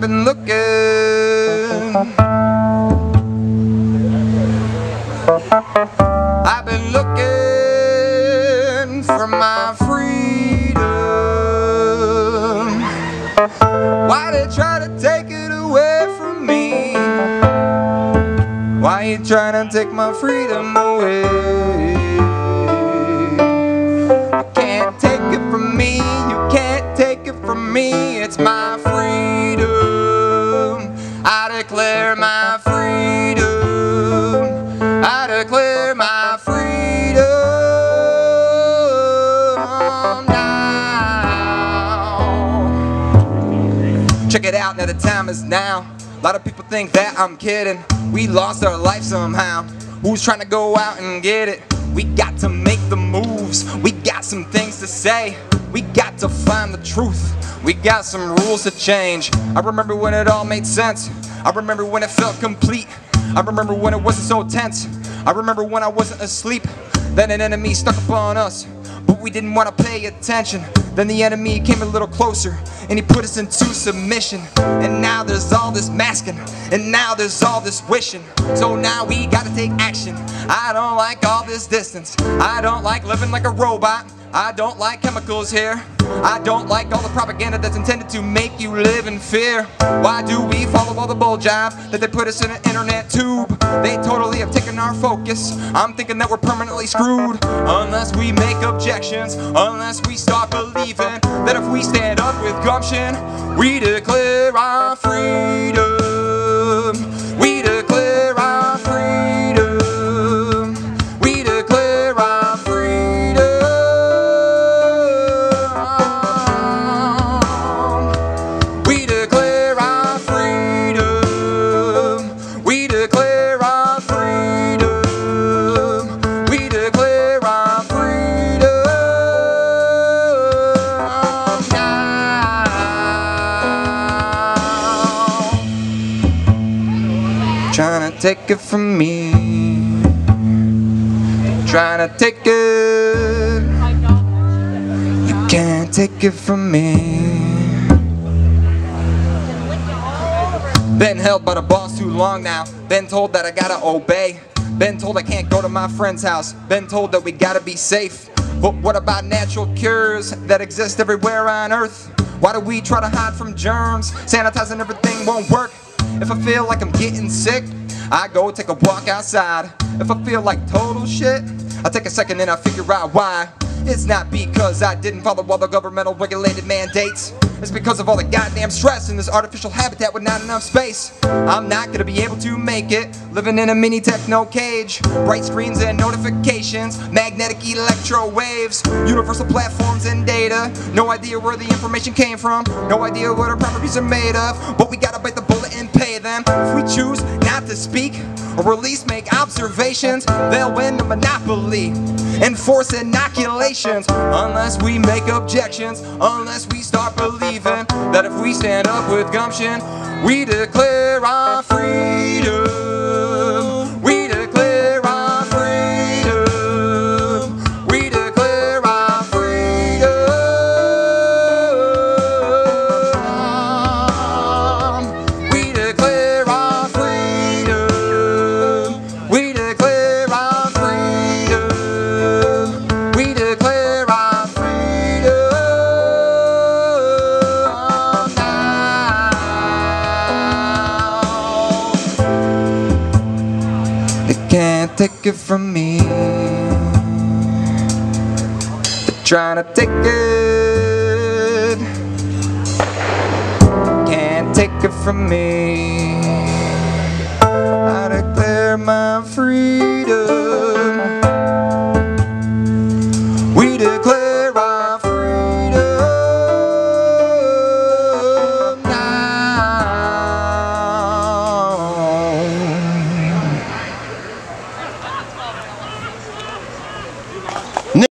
been looking. I've been looking for my freedom. Why they try to take it away from me? Why you trying to take my freedom away? You can't take it from me, you can't take it from me. It's my freedom. I declare my freedom. I declare my freedom now. Check it out, now the time is now. A lot of people think that I'm kidding. We lost our life somehow. Who's trying to go out and get it? We got to make the moves. We got some things to say. We got to find the truth. We got some rules to change. I remember when it all made sense. I remember when it felt complete. I remember when it wasn't so tense. I remember when I wasn't asleep. Then an enemy stuck upon us, but we didn't want to pay attention. Then the enemy came a little closer, and he put us into submission. And now there's all this masking, and now there's all this wishing. So now we gotta take action. I don't like all this distance. I don't like living like a robot. I don't like chemicals here. I don't like all the propaganda that's intended to make you live in fear. Why do we follow all the bull jive that they put us in an internet tube? They totally have taken our focus. I'm thinking that we're permanently screwed unless we make objections, unless we start believing that if we stand up with gumption, we declare our freedom. We declare our freedom. We declare our freedom. We declare our freedom. We declare our freedom. We declare our freedom now. Trying to take it from me. Trying to take it. You can't take it from me. Been held by the boss too long now. Been told that I gotta obey. Been told I can't go to my friend's house. Been told that we gotta be safe. But what about natural cures that exist everywhere on earth? Why do we try to hide from germs? Sanitizing everything won't work. If I feel like I'm getting sick, I go take a walk outside. If I feel like total shit, I take a second and I figure out why. It's not because I didn't follow all the governmental regulated mandates. It's because of all the goddamn stress in this artificial habitat with not enough space. I'm not gonna be able to make it, living in a mini techno cage. Bright screens and notifications, magnetic electro waves, universal platforms and data. No idea where the information came from, no idea what our properties are made of. But we gotta bite the bullet and pay them. If we choose not to speak, or at least make observations, they'll win the monopoly and force inoculations. Unless we make objections, unless we start believing that if we stand up with gumption, we declare our freedom. We declare our freedom. We declare our freedom. We declare our freedom. We declare our freedom. We declare our freedom now. They can't take it from me. They're trying to take it. Can't take it from me. I declare my freedom. We declare